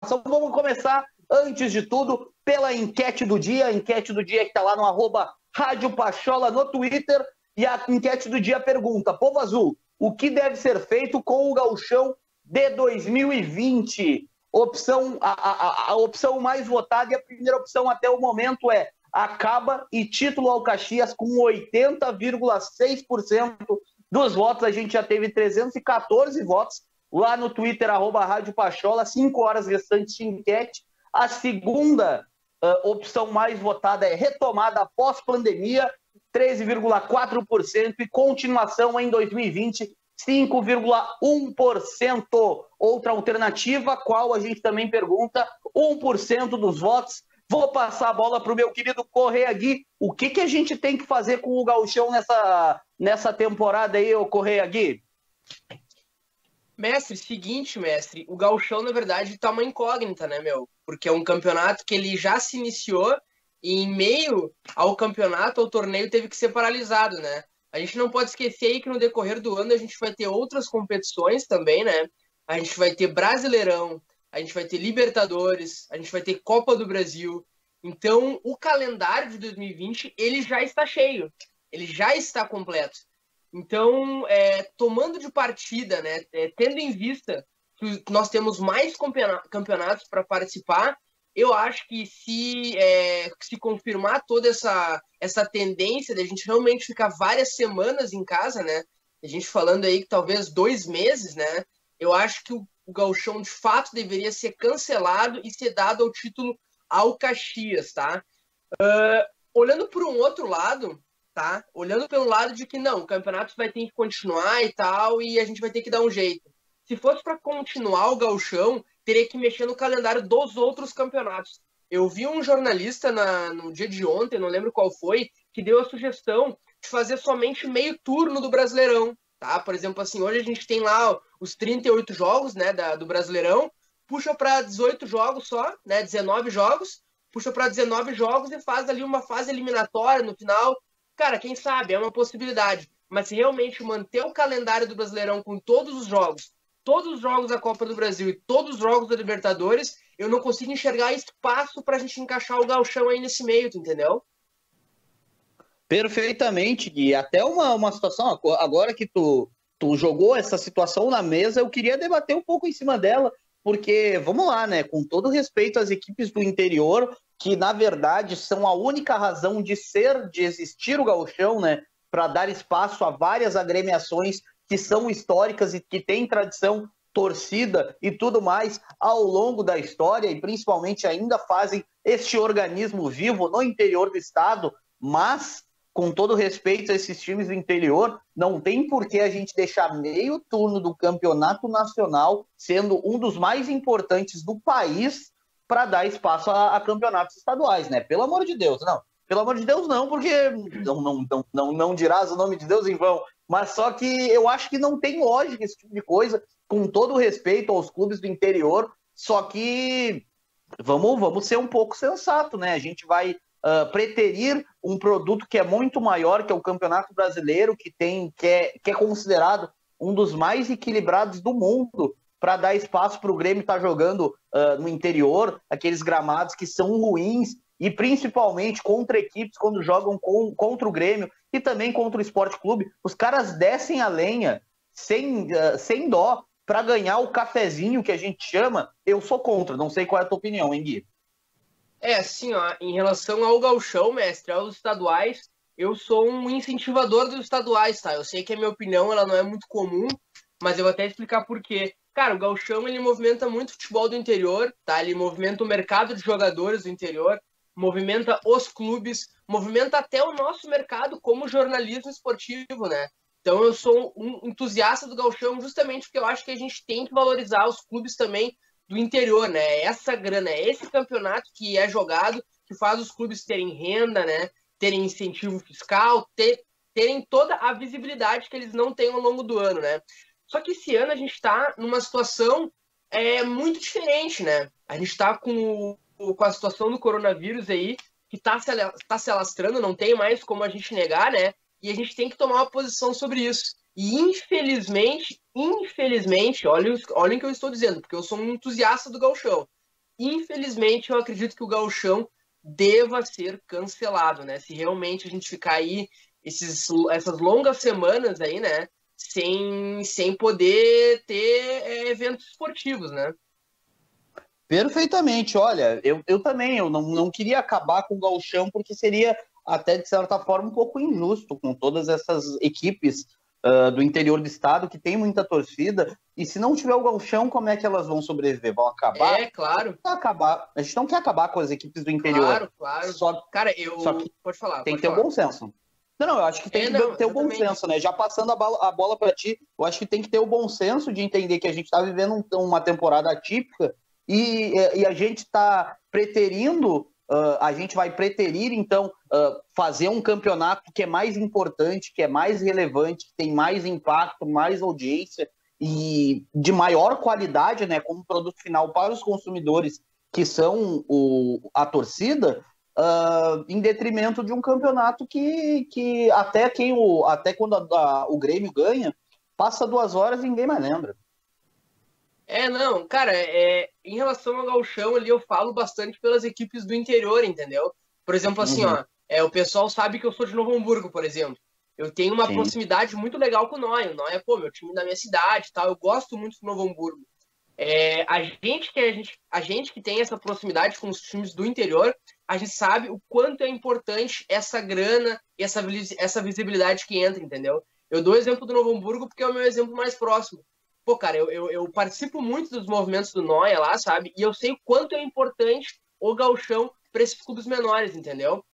Vamos começar, antes de tudo, pela enquete do dia. A enquete do dia que está lá no @Rádio Pachola no Twitter. E a enquete do dia pergunta: Povo Azul, o que deve ser feito com o Gauchão de 2020? A opção mais votada e a primeira opção até o momento é acaba e título ao Caxias com 80,6% dos votos. A gente já teve 314 votos lá no Twitter, @Rádio Pachola, 5 horas restantes de enquete. A segunda opção mais votada é retomada após pandemia, 13,4%, e continuação em 2020, 5,1%. Outra alternativa, qual a gente também pergunta, 1% dos votos. Vou passar a bola para o meu querido Correia Gui. O que a gente tem que fazer com o Gauchão nessa temporada aí, ô Correia Gui? Mestre, mestre, o Gauchão, na verdade, tá uma incógnita, né, meu? Porque é um campeonato que ele já se iniciou e em meio ao campeonato, o torneio teve que ser paralisado, né? A gente não pode esquecer aí que no decorrer do ano a gente vai ter outras competições também, né? A gente vai ter Brasileirão, a gente vai ter Libertadores, a gente vai ter Copa do Brasil. Então, o calendário de 2020, ele já está cheio, ele já está completo. Então, tomando de partida, né, tendo em vista que nós temos mais campeonatos para participar, eu acho que se confirmar toda essa tendência de a gente realmente ficar várias semanas em casa, né, a gente falando aí que talvez 2 meses, né, eu acho que o Gauchão de fato deveria ser cancelado e ser dado ao título ao Caxias, tá? Olhando por um outro lado, tá? Olhando pelo lado de que não, o campeonato vai ter que continuar e tal, e a gente vai ter que dar um jeito. Se fosse para continuar o Gauchão, teria que mexer no calendário dos outros campeonatos. Eu vi um jornalista no dia de ontem, não lembro qual foi, que deu a sugestão de fazer somente meio turno do Brasileirão, tá? Por exemplo, assim, hoje a gente tem lá os 38 jogos, né, do Brasileirão, puxa para 18 jogos só, né, 19 jogos, puxa para 19 jogos e faz ali uma fase eliminatória no final. Cara, quem sabe, é uma possibilidade. Mas se realmente manter o calendário do Brasileirão com todos os jogos da Copa do Brasil e todos os jogos da Libertadores, eu não consigo enxergar espaço pra gente encaixar o Gauchão aí nesse meio, tu entendeu? Perfeitamente, Gui. Até uma situação, agora que tu jogou essa situação na mesa, eu queria debater um pouco em cima dela, porque, vamos lá, né, com todo respeito às equipes do interior, que na verdade são a única razão de existir o Gauchão, né, para dar espaço a várias agremiações que são históricas e que têm tradição, torcida e tudo mais ao longo da história, e principalmente ainda fazem este organismo vivo no interior do estado. Mas, com todo respeito a esses times do interior, não tem por que a gente deixar meio turno do campeonato nacional, sendo um dos mais importantes do país, para dar espaço a campeonatos estaduais, né? Pelo amor de Deus, não. Pelo amor de Deus, não, porque não dirás o nome de Deus em vão. Mas só que eu acho que não tem lógica esse tipo de coisa, com todo o respeito aos clubes do interior, só que vamos ser um pouco sensato, né? A gente vai preterir um produto que é muito maior, que é o Campeonato Brasileiro, que é considerado um dos mais equilibrados do mundo, para dar espaço para o Grêmio estar jogando no interior, aqueles gramados que são ruins, e principalmente contra equipes, quando jogam contra o Grêmio e também contra o Sport Clube, os caras descem a lenha sem dó para ganhar o cafezinho que a gente chama. Eu sou contra, não sei qual é a tua opinião, hein, Gui? Assim, ó, em relação ao Gauchão, mestre, aos estaduais, eu sou um incentivador dos estaduais, tá? Eu sei que a minha opinião ela não é muito comum, mas eu vou até explicar por quê. Cara, o Gauchão, ele movimenta muito o futebol do interior, tá? Ele movimenta o mercado de jogadores do interior, movimenta os clubes, movimenta até o nosso mercado como jornalismo esportivo, né? Então eu sou um entusiasta do Gauchão justamente porque eu acho que a gente tem que valorizar os clubes também do interior, né? Essa grana, esse campeonato que é jogado, que faz os clubes terem renda, né? Terem incentivo fiscal, terem toda a visibilidade que eles não têm ao longo do ano, né? Só que esse ano a gente está numa situação muito diferente, né? A gente está com a situação do coronavírus aí, que está se alastrando, não tem mais como a gente negar, né? E a gente tem que tomar uma posição sobre isso. E infelizmente, olhem o que eu estou dizendo, porque eu sou um entusiasta do Gauchão. infelizmente, eu acredito que o Gauchão deva ser cancelado, né? Se realmente a gente ficar aí essas longas semanas aí, né? Sem poder ter eventos esportivos, né? Perfeitamente, olha, eu também, eu não queria acabar com o gauchão, porque seria até, de certa forma, um pouco injusto com todas essas equipes do interior do estado, que tem muita torcida, e se não tiver o gauchão, como é que elas vão sobreviver? Vão acabar? É, claro, A gente não quer acabar com as equipes do interior, claro, claro. só, Cara, só que Pode falar, tem pode que ter o falar. bom senso. Não, eu acho que tem que Não, ter o bom exatamente. senso, né? Já passando a bola para ti, eu acho que tem que ter o bom senso de entender que a gente está vivendo uma temporada atípica e a gente está preterindo, a gente vai preterir, então, fazer um campeonato que é mais importante, que é mais relevante, que tem mais impacto, mais audiência e de maior qualidade, né? Como produto final para os consumidores, que são a torcida, em detrimento de um campeonato que até quando o Grêmio ganha, passa 2 horas e ninguém mais lembra. Não, cara, em relação ao gauchão ali, eu falo bastante pelas equipes do interior, entendeu? Por exemplo, assim, Uhum, ó, o pessoal sabe que eu sou de Novo Hamburgo, por exemplo. Eu tenho uma sim. proximidade muito legal com o Noia. O Noia é, pô, meu time da minha cidade e tal. Eu gosto muito do Novo Hamburgo. A gente que tem essa proximidade com os times do interior, a gente sabe o quanto é importante essa grana e essa visibilidade que entra, entendeu? Eu dou o exemplo do Novo Hamburgo porque é o meu exemplo mais próximo. Pô, cara, eu participo muito dos movimentos do Noia lá, sabe? E eu sei o quanto é importante o gauchão para esses clubes menores, entendeu?